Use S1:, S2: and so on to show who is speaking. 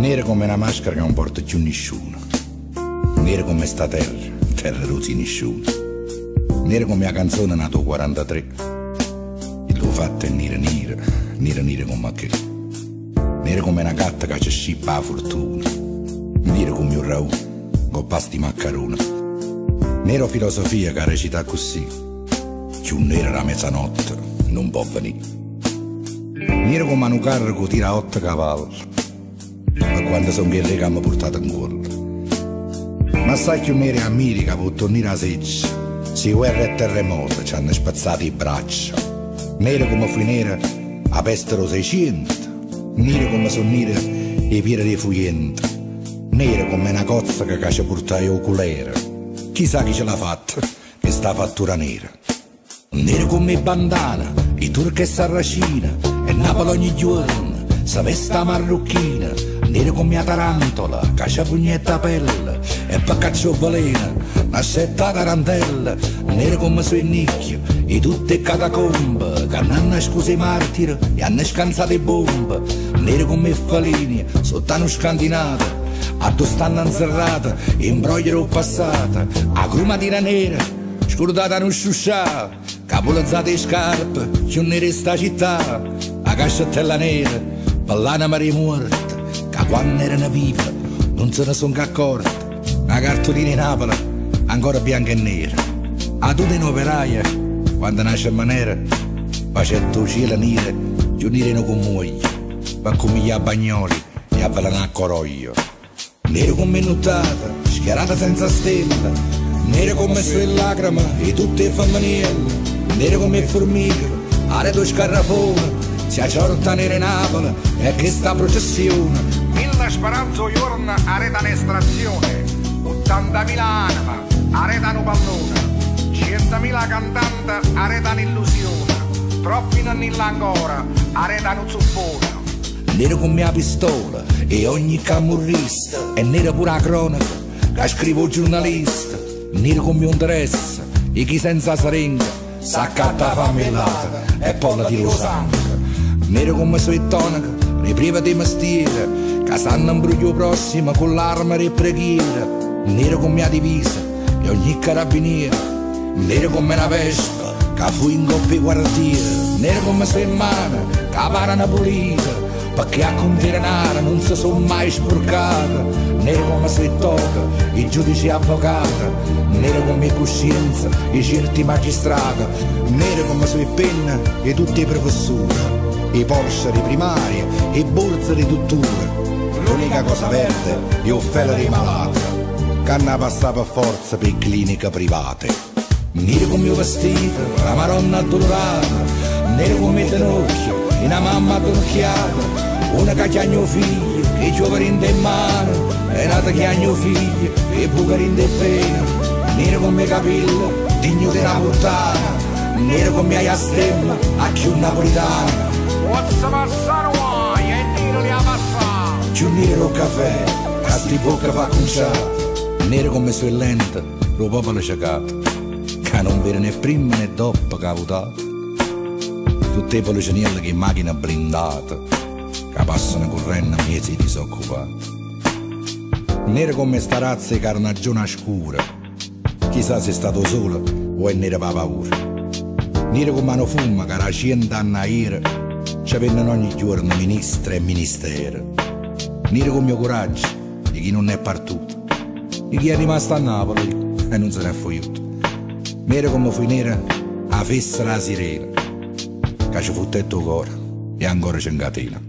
S1: Nera come una maschera che non porta più nessuno. Nera come sta terra, terra rosì nessuno. Nera come la canzone nato 43. E l'ho fatta è nera nera, nera nera come che. Nera come una gatta che ci scippa la fortuna. Nera come un raù, con pasti maccarona. Nera filosofia che recita così. Più nera la mezzanotte non può venire. Nera come un carro che tira 8 cavalli. Ma quando sono guerrieri che mi portato in gol. Ma sai più neri ammiri che può tornare a seccia. Se guerra e terremoto ci hanno spazzato i braccia. Nere come fu nera a peste lo 600. Nere come sono nere i piedi di fuyente. Nere come una cozza che ci porta i oculere. Chissà chi ce l'ha fatta, che sta fattura nera. Nere come bandana, i turchi e sarracina. E Napoli ogni giorno, sa vesta marrucchina. Nere come la tarantola, caccia pugnetta a pelle. E poi caccio velena, nascetta tarantella. Nere come sui nicchio, e tutte catacombe. Che hanno scusi i martiri e hanno scansato le bombe. Nere come i falini, sottano scandinata. A dove stanno inserrata, imbrogliero passata. A crumatina nera, scordata non sciuscià. Capolazzate le scarpe, più nere sta città. A cascettella nera, pallana mare morta. Che quando erano viva, non se ne sono accorti. La cartolina in Napoli, ancora bianca e nera. A tutte in operaia, quando nasce a manera, facendo cielo nere, più nere non con moglie. Va come gli bagnoli e a velana a coroglio. Nero come nottata, schierata senza stella. Nero come sue lacrime e tutte le femminili. Nero come formiche, areto scarrafone. Si acciorta nera in Napoli e che sta processione.
S2: 1000 speranzo giorno aretano estrazione. 80.000 anime aretano pallone. 100.000 cantanti aretano illusione. Troppi nonni là ancora aretano zuppone.
S1: Nero come la pistola e ogni camorrista. E nera pure la cronaca che scrivo il giornalista. Nero come un dress e chi senza seringa s'accatta famellata e poi la tiro sangue. Nero come sue tonache, le prive di mestiere, che stanno in bruglio prossimo con l'arma e preghiera. Nero come la divisa e ogni carabiniere. Nero come una vespa che fu in coppia i quartiere. Nero come sue mani che parano pulite, perché a condenare non si sono mai sporcate. Nero come se tocca i giudici avvocati. Nero come coscienza i certi magistrati. Nero come sue penne e tutti i professori. I Porsche di primaria, i borse di tuttora. L'unica cosa verde è offela di malata, che hanno passato per forza per cliniche private. Nero come il vestito, la maronna addolorata. Nero come i tenocchi, una mamma addorchiata. Una che chiagno figlio, che i giovani in mano. E nata chiagno figlio, e i bucari in pena. Nero come i capelli, digno di una puttana. Nero come la stemma, a chi un napolitano.
S2: What's passare qua? E nero li ha passato.
S1: Più nero caffè, a sti bocca fa conciato. Nero come sue lente, lo popolo cecato. Che non vede né prima né dopo che ha votato. Tutte le policinelle che in macchina blindata, che passano correndo a mesi disoccupati. Nero come sta razza di carnagione scura. Chissà se è stato solo o è nero per paura. Nero come una fumma che era 100 anni ieri ci vengono ogni giorno ministri e ministeri. Nero come il coraggio di chi non è partito, di chi è rimasto a Napoli e non se ne è fuggito. Nero come fu nera a festa la sirena, che ci fu tetto cuore e ancora c'è in catena.